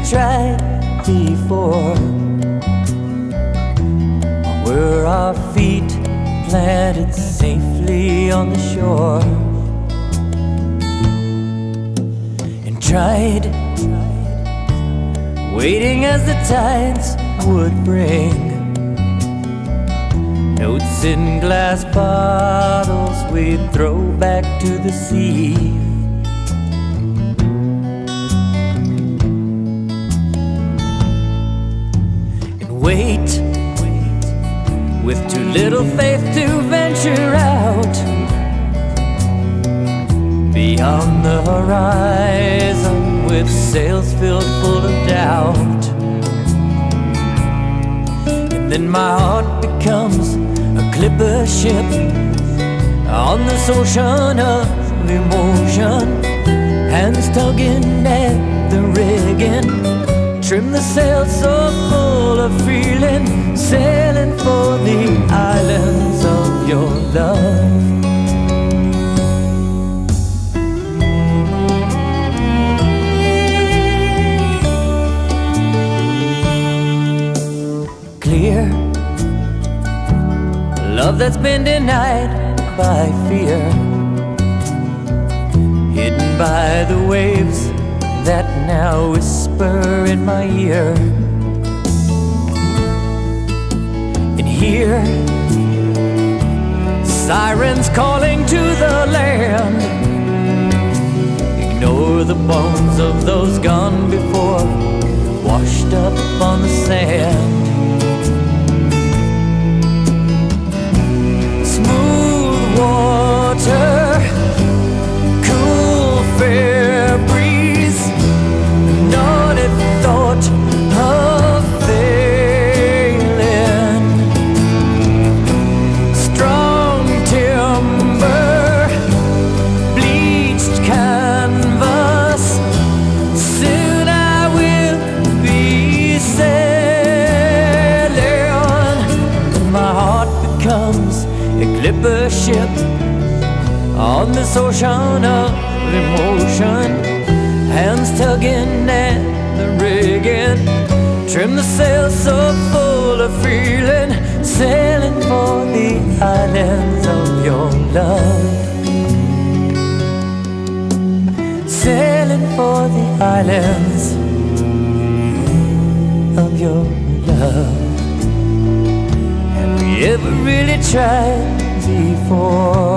tried before? Were our feet planted safely on the shore? And tried waiting as the tides would bring notes in glass bottles we'd throw back to the sea. And wait with too little faith to venture out beyond the horizon with sails filled full of doubt. And then my heart becomes a clipper ship on this ocean of emotion, hands tugging at the rigging, trim the sails so full of feeling, sailing for the islands of your love. Clear love that's been denied by fear, hidden by the waves that now whisper in my ear. And here, sirens calling to the land, ignore the bones of those gone before, washed up on the sand. Water, cool fair breeze, not a thought of failing. Strong timber, bleached canvas, soon I will be sailing. And my heart becomes a clipper ship on this ocean of emotion, hands tugging at the rigging, trim the sails so full of feeling, sailing for the islands of your love, sailing for the islands of your love. Have we ever really tried before?